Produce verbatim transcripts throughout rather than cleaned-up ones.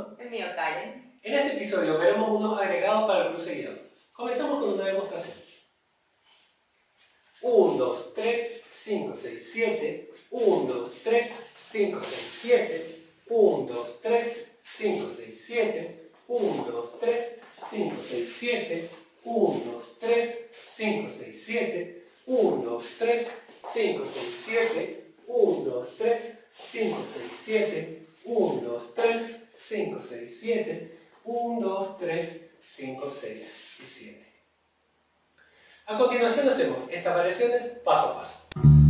Norma. El mío, Karen. En este episodio veremos unos agregados para el cruce guiado. Comenzamos con una demostración. uno, dos, tres, cinco, seis, siete. uno, dos, tres, cinco, seis, siete. uno, dos, tres, cinco, seis, siete. uno, dos, tres, cinco, seis, siete. uno, dos, tres, cinco, seis, siete. uno, dos, tres, cinco, seis, siete. uno, dos, tres, cinco, seis, siete. uno, dos, tres, cinco, seis, siete. uno, dos, tres, cinco, seis y siete. A continuación hacemos estas variaciones paso a paso.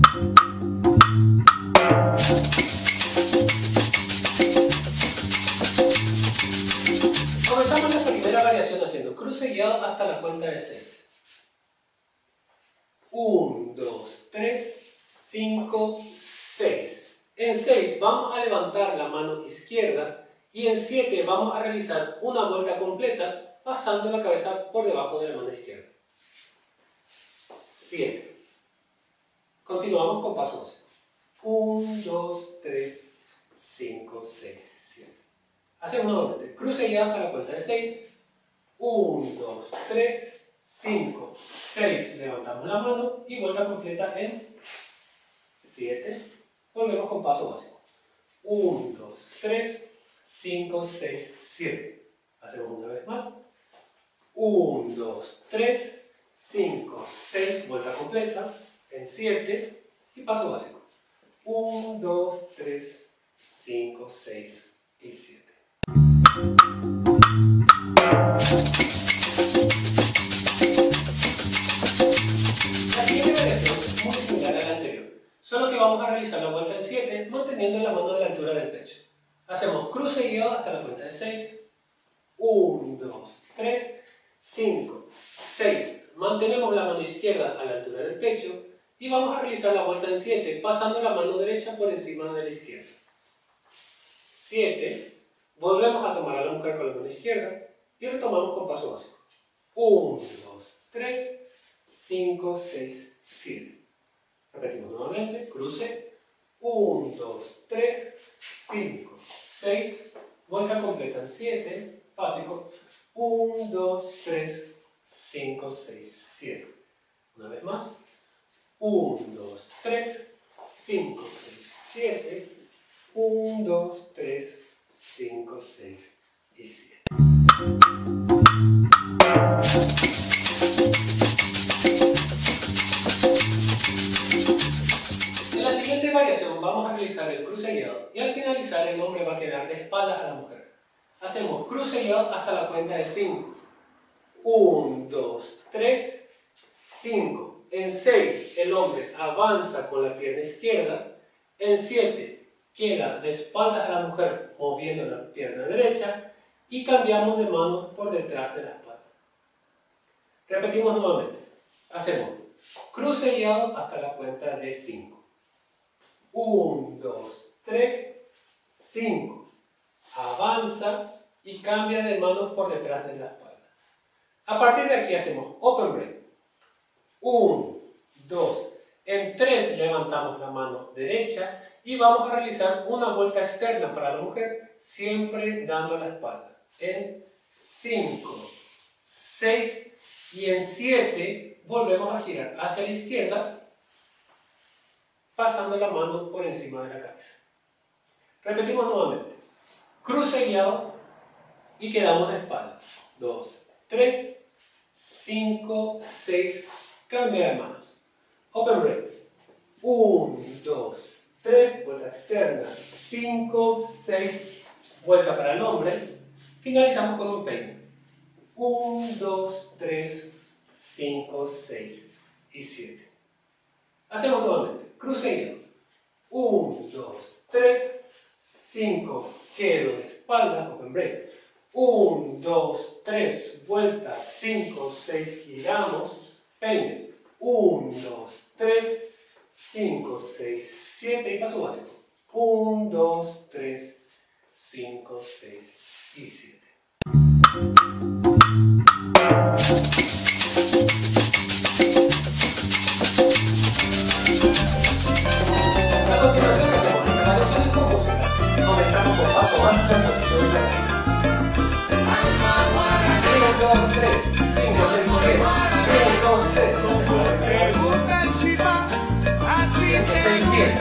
Comenzamos la primera variación haciendo cruce guiado hasta la cuenta de seis. uno, dos, tres, cinco, seis. En seis vamos a levantar la mano izquierda y en siete vamos a realizar una vuelta completa pasando la cabeza por debajo de la mano izquierda. siete. Continuamos con paso básico. uno, dos, tres, cinco, seis, siete. Hacemos nuevamente cruce guiado hasta la cuenta de seis. uno, dos, tres, cinco, seis. Levantamos la mano y vuelta completa en siete. Volvemos con paso básico. uno, dos, tres, cinco, seis, siete. Hacemos una vez más. uno, dos, tres, cinco, seis, vuelta completa en siete y paso básico. uno, dos, tres, cinco, seis y siete. La siguiente variación es muy similar a la anterior, solo que vamos a realizar la vuelta en siete manteniendo la mano a la altura del pecho. Hacemos cruce guiado hasta la cuenta de seis. uno, dos, tres, cinco, seis. Mantenemos la mano izquierda a la altura del pecho y vamos a realizar la vuelta en siete pasando la mano derecha por encima de la izquierda. siete. Volvemos a tomar a la mujer con la mano izquierda y retomamos con paso básico. uno, dos, tres, cinco, seis, siete. Repetimos nuevamente, cruce. uno, dos, tres, cinco, seis. Vuelta completa en siete. Básico. uno, dos, tres, cinco, seis, siete. Una vez más. uno, dos, tres, cinco, seis, siete. uno, dos, tres, cinco, seis y siete. En la siguiente variación vamos a realizar el cruce guiado y al finalizar el hombre va a quedar de espaldas a la mujer. Hacemos cruce guiado hasta la cuenta de cinco. uno, dos, tres, cinco. En seis el hombre avanza con la pierna izquierda. En siete queda de espaldas a la mujer moviendo la pierna derecha y cambiamos de mano por detrás de la espalda. Repetimos nuevamente. Hacemos cruce guiado hasta la cuenta de cinco. uno, dos, tres, cinco. Avanza y cambia de manos por detrás de la espalda. A partir de aquí hacemos open break. uno, dos. En tres levantamos la mano derecha y vamos a realizar una vuelta externa para la mujer, siempre dando la espalda. En cinco, seis y en siete volvemos a girar hacia la izquierda, pasando la mano por encima de la cabeza. Repetimos nuevamente. Cruce guiado y quedamos de espalda. dos, tres, cinco, seis. Cambia de manos. Open break. uno, dos, tres. Vuelta externa. cinco, seis. Vuelta para el hombre. Finalizamos con un peine. uno, dos, tres, cinco, seis y siete. Hacemos nuevamente. Cruce guiado. uno, dos, tres, cinco. Quedo de espalda. Open break. uno, dos, tres. Vuelta. cinco, seis. Giramos. Peine. uno, dos, tres, cinco, seis, siete y paso básico. uno, dos, tres, cinco, seis y siete. A continuación hacemos las variaciones con música. Comenzamos con paso básico en posición de uno, dos, tres. cinco, seis, siete.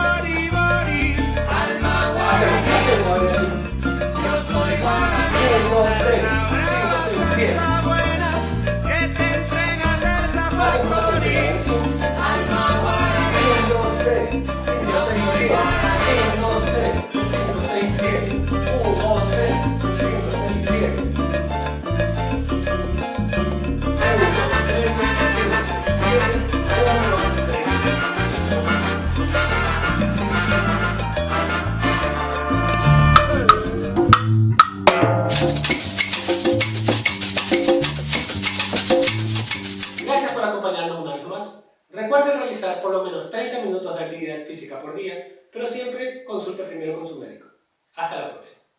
Gracias por acompañarnos una vez más. Recuerden realizar por lo menos treinta minutos de actividad física por día, pero siempre consulte primero con su médico. Hasta la próxima.